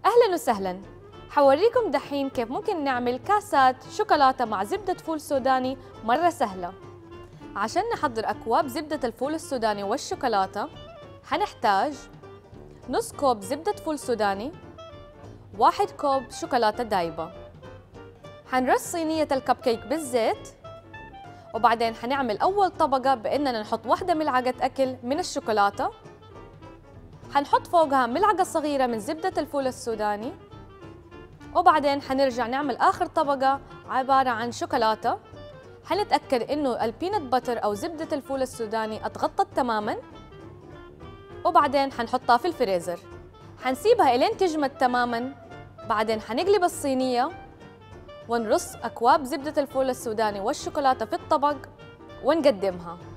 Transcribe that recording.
أهلاً وسهلاً. حوريكم دحين كيف ممكن نعمل كاسات شوكولاتة مع زبدة فول سوداني مرة سهلة. عشان نحضر أكواب زبدة الفول السوداني والشوكولاتة حنحتاج نص كوب زبدة فول سوداني، 1 كوب شوكولاتة دايبة. حنرص صينية الكب كيك بالزيت، وبعدين حنعمل أول طبقة بإننا نحط 1 ملعقة أكل من الشوكولاتة، حنحط فوقها ملعقة صغيرة من زبدة الفول السوداني، وبعدين حنرجع نعمل آخر طبقة عبارة عن شوكولاتة. حنتأكد إنه البينت باتر أو زبدة الفول السوداني اتغطت تماماً، وبعدين حنحطها في الفريزر. حنسيبها إلين تجمد تماماً، بعدين حنقلب الصينية ونرص أكواب زبدة الفول السوداني والشوكولاتة في الطبق ونقدمها.